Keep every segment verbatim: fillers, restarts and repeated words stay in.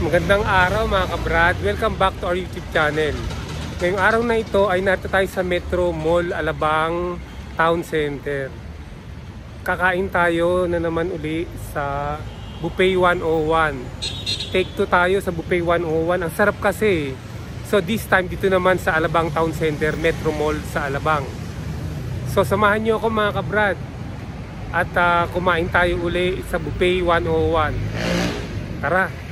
Magandang araw mga kabrad. Welcome back to our YouTube channel. Ngayong araw na ito ay narito tayo sa Metro Mall, Alabang Town Center. Kakain tayo na naman uli sa Buffet one oh one. Take two tayo sa Buffet one oh one. Ang sarap kasi. So this time dito naman sa Alabang Town Center, Metro Mall sa Alabang. So samahan nyo ako mga kabrad. At uh, kumain tayo uli sa Buffet one oh one. Tara!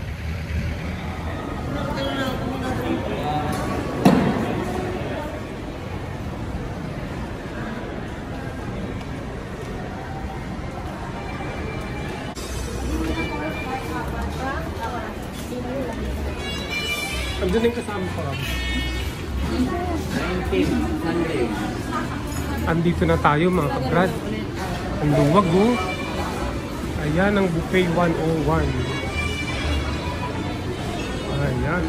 Andun yung kasama ko. nineteen Sunday. Andito na tayo mga kabrad. Ang luwag oh. Ayan ang Buffet one oh one. Ayan.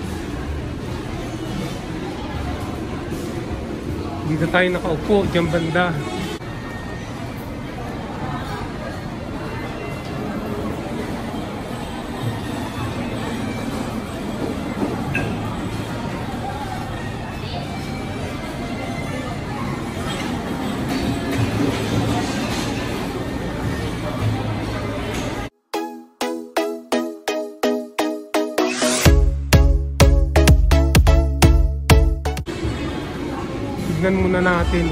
Dito tayo nakaupo, dyan banda. Tignan muna natin.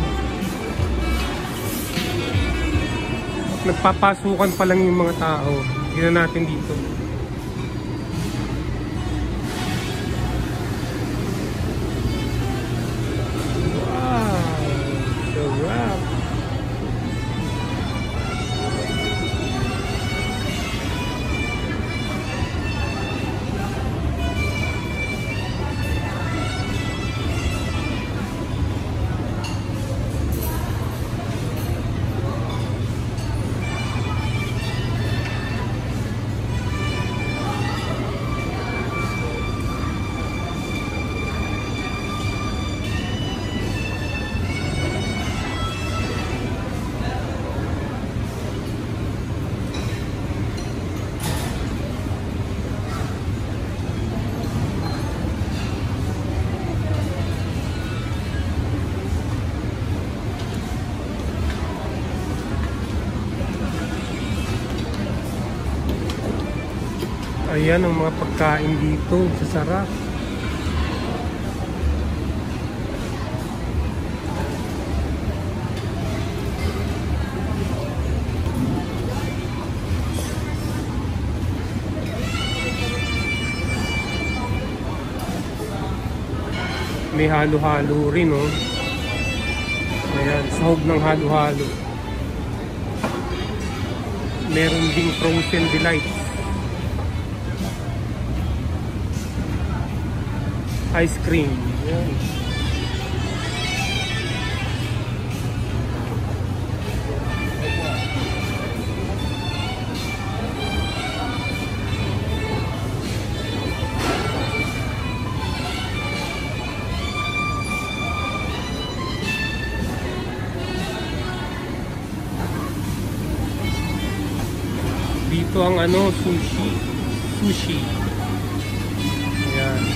Nagpapasukan pa lang yung mga tao. Tignan natin dito. Wow! Sarap! Ayan ang mga pagkain dito, sasarap. May halo-halo rin oh. Ayan, sahog ng halo-halo. Meron ding frozen delights. Ice cream. Yan. Dito ang ano, sushi. Sushi. Ayan.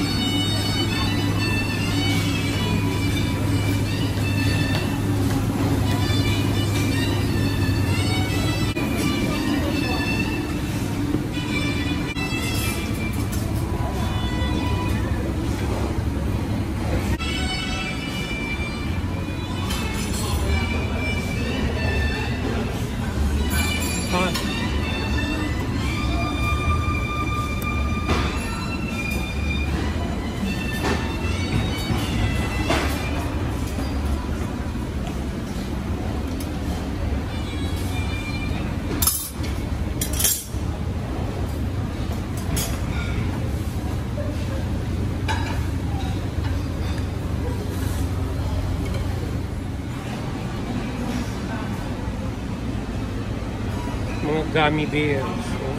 Mga gummy bears. Oh.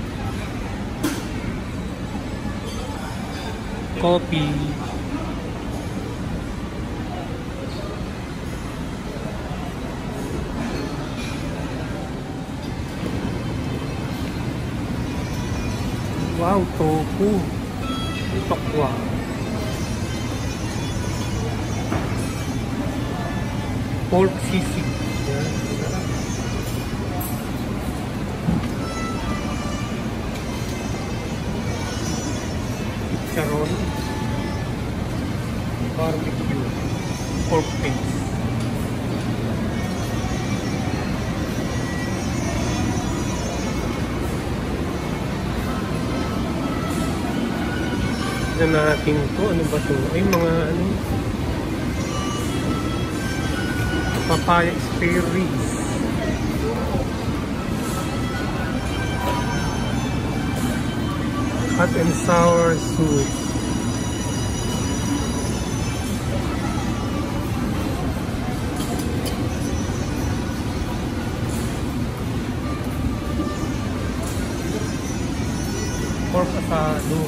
Coffee. Wow, tofu. Tokwa. Pork sisig. Yan. Charon. Barbecue. Pork paste. Tignan natin to. Ano ba to? Ay, mga ano. Papaya berries. Hot and sour soup. Pork asado.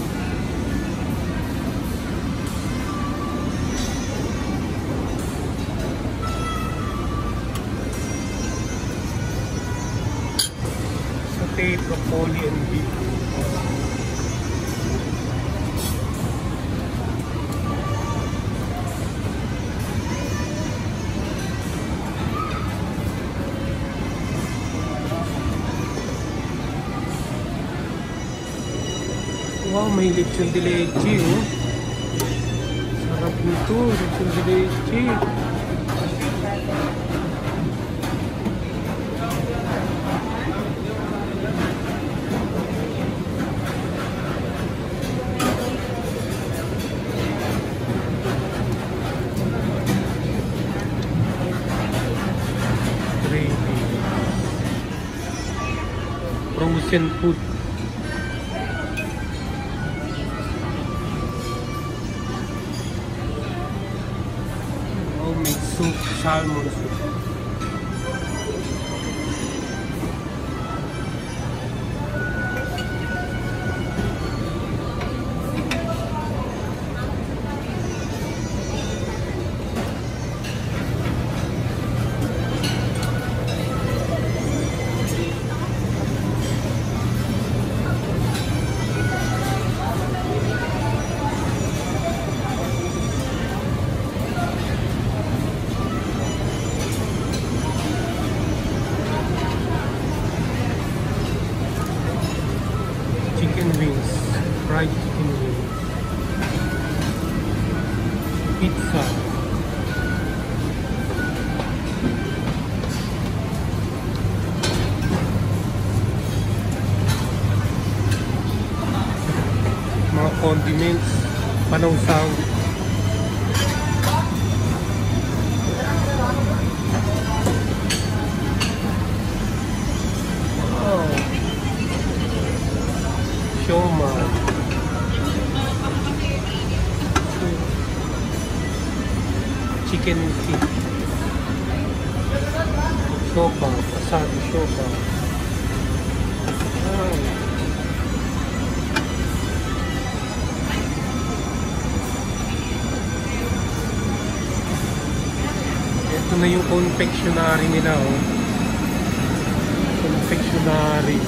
Sauteed broccoli and beef. Wow, may lechon de leche, oh. Sarap nito, lechon de leche. Gravy. Frozen food. Soup, salmon soup. Chicken wings, fried chicken wings, pizza, mga condiments, panawsaw. Shoma, chicken feet, shopa, asado shopa. Ah. Ito na yung confectionery nila, oh. Confectionery.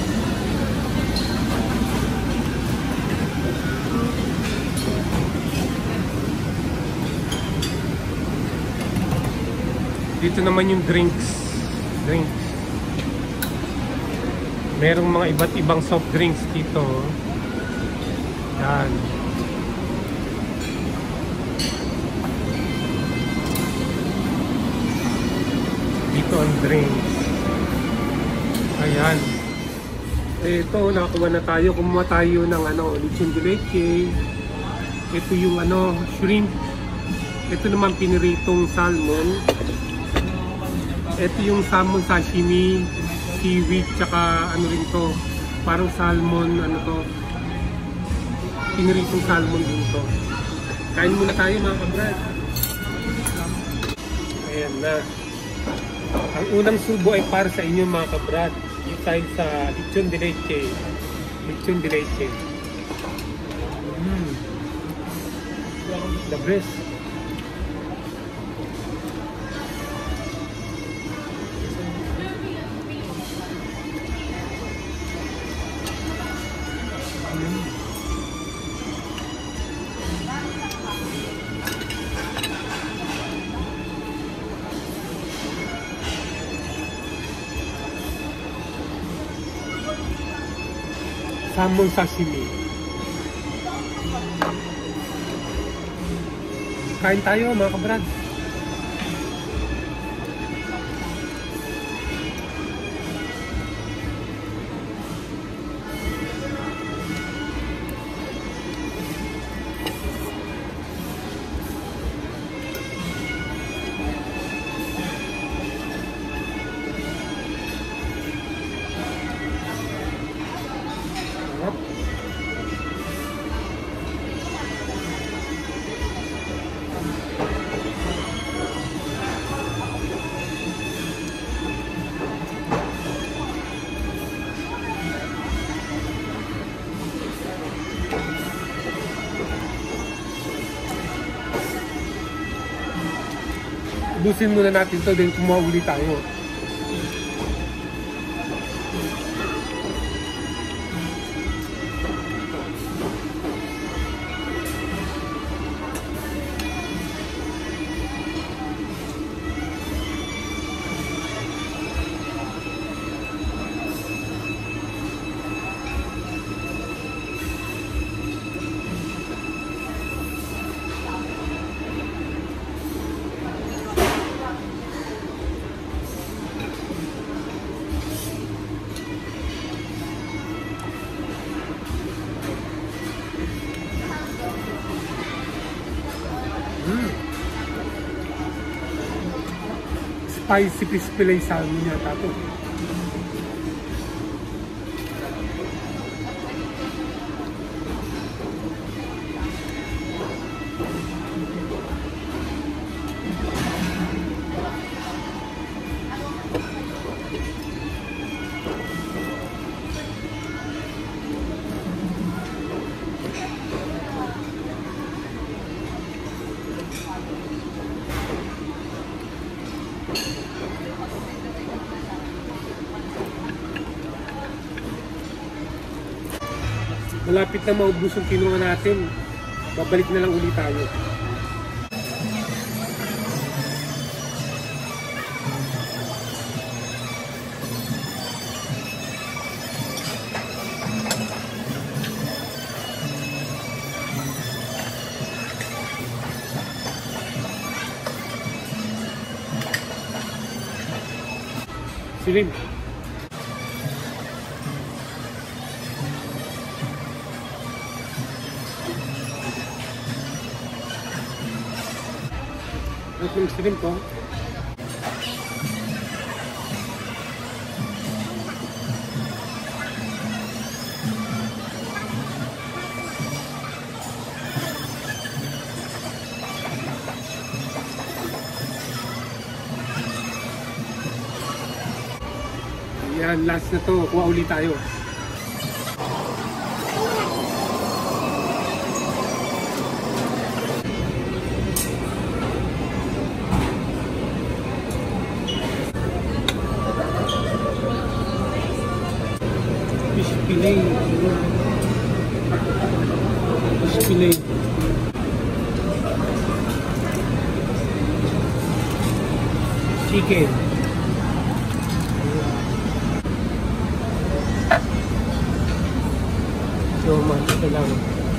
Dito naman yung drinks. Drinks. Merong mga iba't ibang soft drinks dito. Yan. Dito ang drinks. Ayan. Ito, nakakuha na tayo. Kumuha tayo ng ano, lechon de leche. Ito yung ano, shrimp. Ito naman piniritong salmon. Ito yung salmon sashimi, seaweed, tsaka ano rin to, parang salmon, ano to, piniritong salmon din to. Kain muna tayo mga kabrad. Ayan na. Ang unang subo ay para sa inyo mga kabrad. Yung tayo sa lechon de leche. Lechon de leche. Mm. The best. Salmon sashimi. Kain tayo mga kabrad. Ubusin muna natin to, then kumuha ulit tayo. Mm. Spicy crispy lang salmon yata ito. Malapit na maubos yung kinuha natin. Babalik na lang ulit tayo. Silim. Ito yung shrimp ko. Yan, last na to. Kuha ulit tayo. Fish fillet. Fish fillet. Chicken. So, ito lang.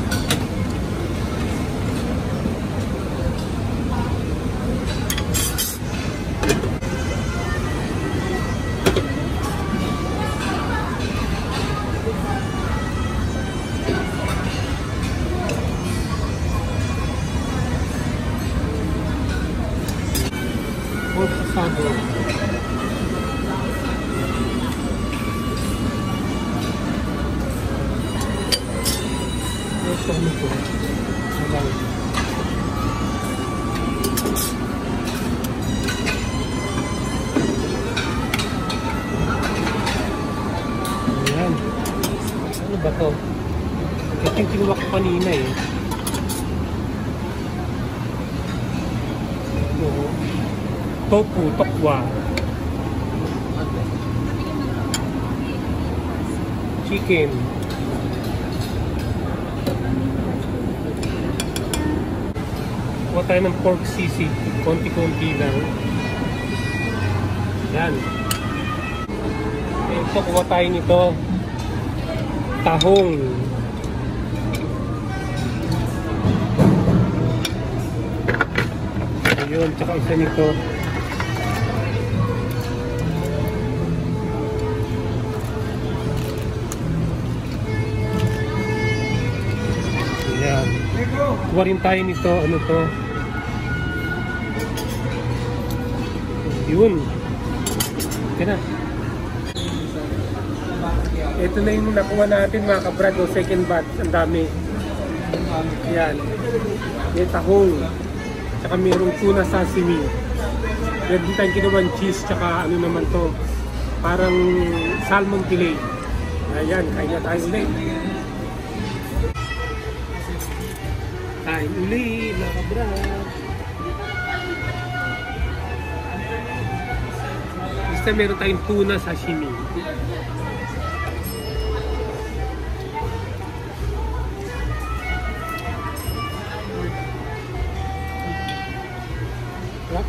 Pork asado. Ito ano po. Sabaw. Ayan. Ano ba to? Ito yung kinuha ko kanina eh. Ito. Tofu, tokwa. Chicken. Kuha tayo ng pork sisig. Konti-konti lang. Yan. Ito, kuha tayo nito. Tahong. Ayun, tsaka isa nito. Ayan. Kuha rin tayo nito. Ano to? Yun. Ito na. Ito na yung nakuha natin mga kabrad. O second batch. Ang dami. Ayan. May tahong. Tsaka mayroong tuna sashimi. Meron din tayong kinuwan cheese. Tsaka ano naman to. Parang salmon fillet. Ayan. Kain na tayo ulit. Kain ulit mga kabrad. Basta meron tayong tuna sashimi. Sarap.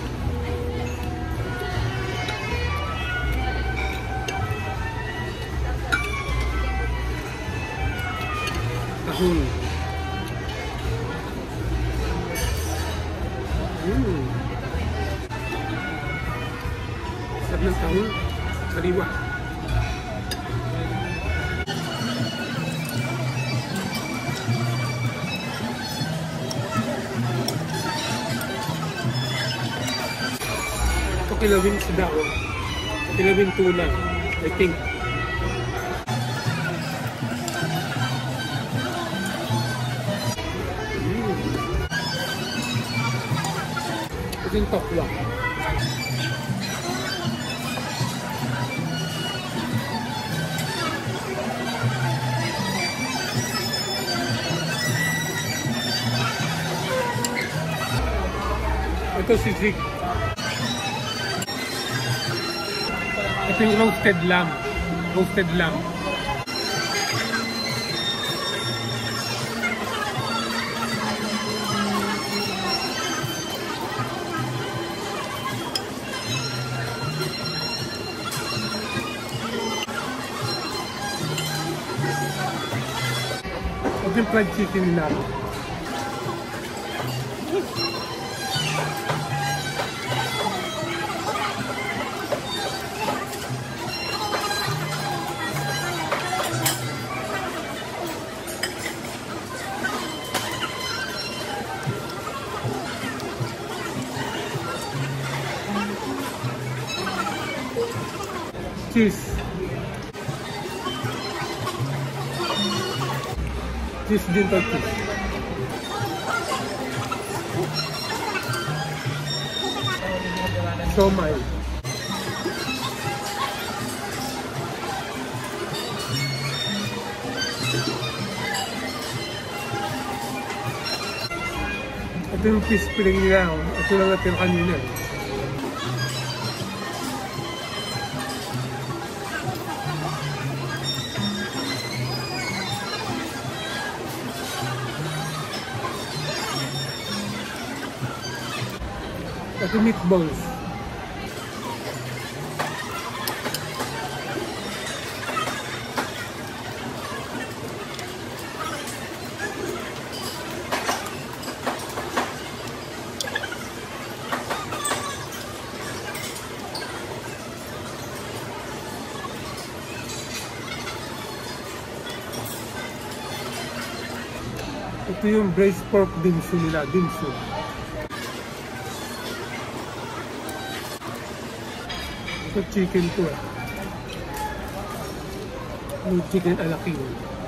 Tahong. Hmm. Sarap ng tahong. Sariwa. Ito kilawin sa dao. Kilawin tuna. I think. Mm. Ito yung tokwa. Ito sisig. Ito yung roasted lamb. Roasted lamb. Ito yung fried chicken nila. Cheese. Cheese din to cheese. Siomai. Ito yung fish filling nila. Ito lang natin kanina. Ito meatballs. Ito yung braised pork dimsum nila, dimsum. Ito chicken to eh. Yung chicken alaking.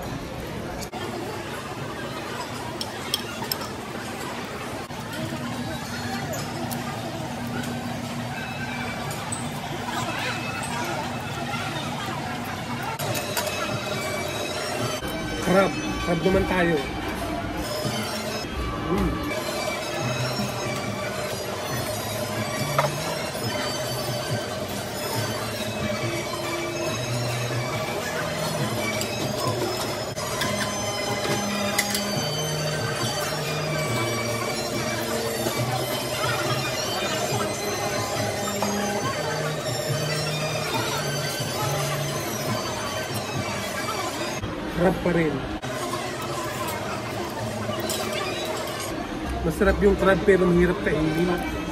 Crab. Crab naman tayo. Mm. crab pa rin. Masarap yung crab pero mahirap kainin.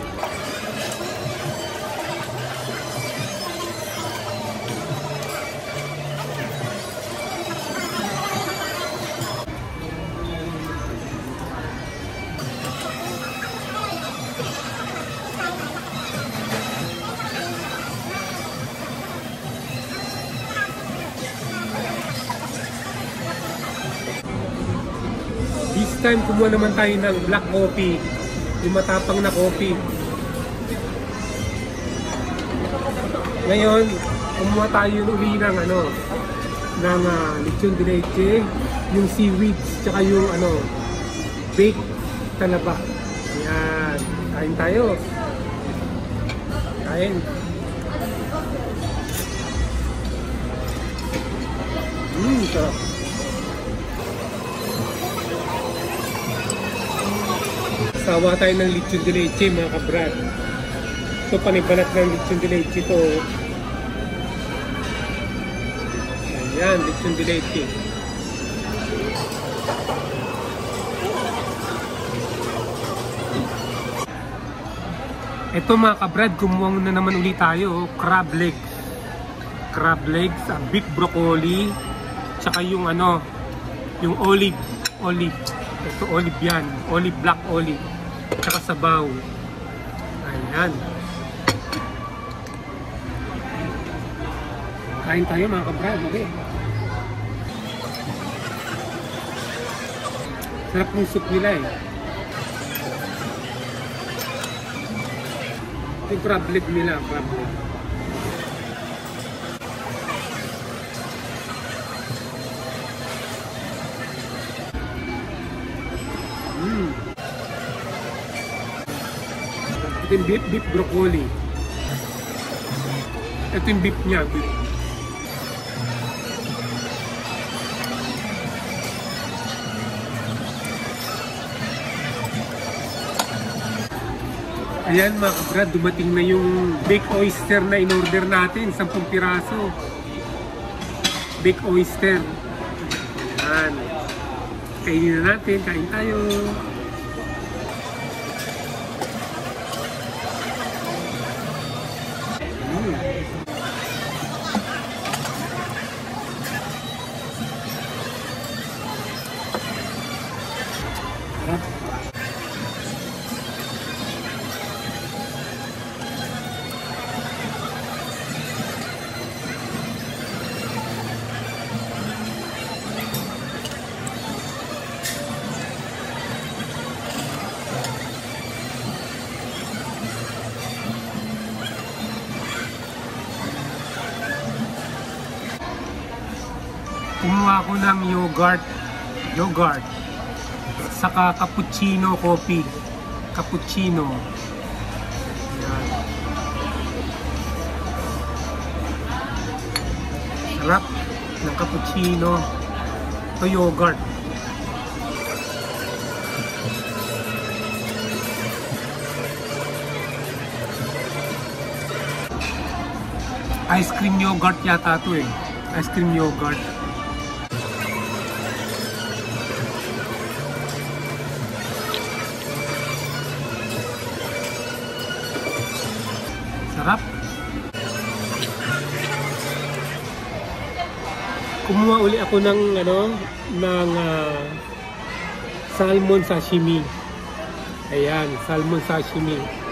This time, kumuha naman tayo ng black coffee. Yung matapang na coffee. Ngayon, kumuha tayo uli ng ano, ng uh, lechon de leche, yung seaweeds, tsaka yung ano, baked talaba. Ayan. Kain tayo. Kain. Mmm, sarap. Sawa tayo ng lechon de leche, mga kabrad. Ito, panibalat ng lechon de leche ito. Ayan, lechon de leche. Ito, mga kabrad, kumuha na naman ulit tayo. Crab legs. Crab legs, uh, big broccoli, tsaka yung ano, yung olive. Olive. Ito, olive yan. Olive, black olive. Tsaka sabaw. Ayan. Kain tayo, mga kabrad. Okay. Sarap ng soup nila eh. Yung crab leg nila. Crab leg. Mm. Ito yung beef, beef broccoli. Ito yung beef niya. Beef. Ayan, mga kabrad, dumating na yung baked oyster na in-order natin. sampung piraso. Baked oyster. Ayan. Kainin na natin. Kain tayo. Mm. Sarap. Kumuha ko ng yogurt, yogurt, saka cappuccino coffee, cappuccino. Ayan. Sarap ng cappuccino. Ito yogurt. Ice cream yogurt yata ito eh. Ice cream yogurt. Sarap. Kumuha uli ako ng ano, ng uh, salmon sashimi. Ayan, salmon sashimi.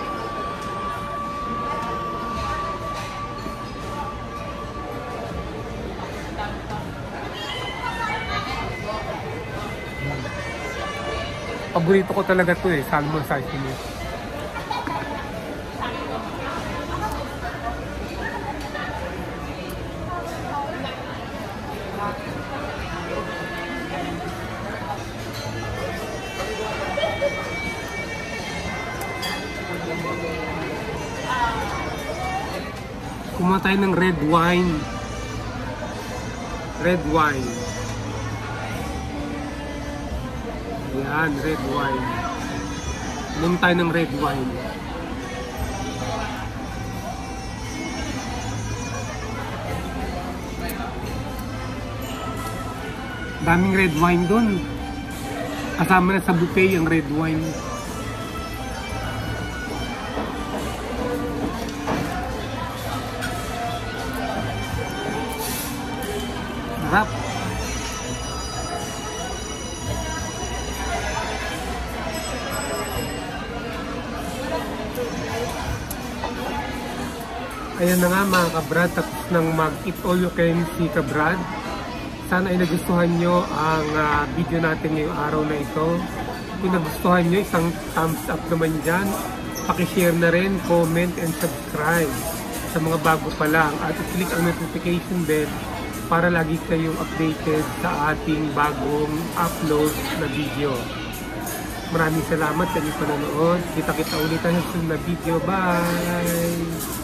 Paborito ko talaga 'to eh, salmon sashimi. Kumuha tayo ng red wine. Red wine. Yan, red wine. Inom tayo ng red wine. Daming red wine dun. Kasama na sa buffet yung red wine. Sarap. Ayan na nga mga kabrad, tapos nang mag-eat all you can see kabrad. Sana ay nagustuhan nyo ang uh, video natin ngayong araw na ito. Kung nagustuhan nyo, isang thumbs up naman dyan. Pakishare na rin, comment and subscribe sa mga bago pa lang. At i-click ang notification bell para lagi kayong updated sa ating bagong upload na video. Maraming salamat sa inyong panonood. Kita-kita ulit tayo sa sunod na video. Bye!